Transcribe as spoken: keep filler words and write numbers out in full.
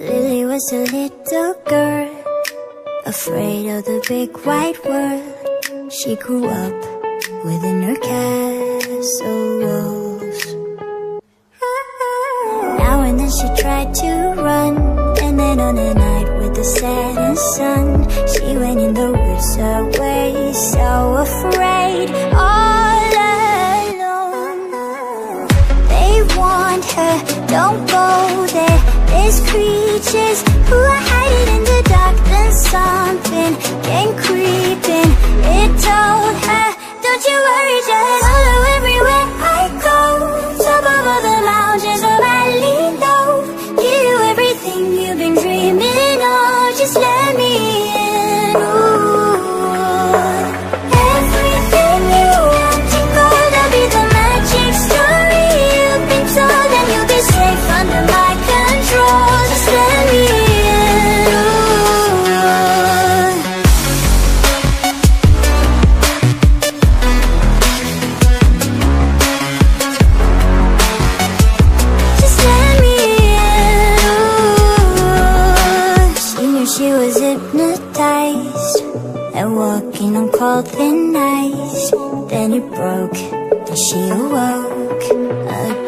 Lily was a little girl, afraid of the big white world. She grew up within her castle walls. Now and then she tried to run, and then on a night with the setting sun, she went in the woods away, so afraid, all alone. They warned her, don't go there, there's creatures who are hiding in the dark. Then something came creeping, it told her, don't you worry, just follow everywhere I go. Top of all the mountains of Valley low, give you everything you've been dreaming of, just let me in. Ooh. Everything you want to gold, I'll be the magic story you've been told, and you'll be safe under my control, just let me in. Ooh. Just let me in. Ooh. She knew she was hypnotized and walking on cold thin ice. Then it broke and she awoke again.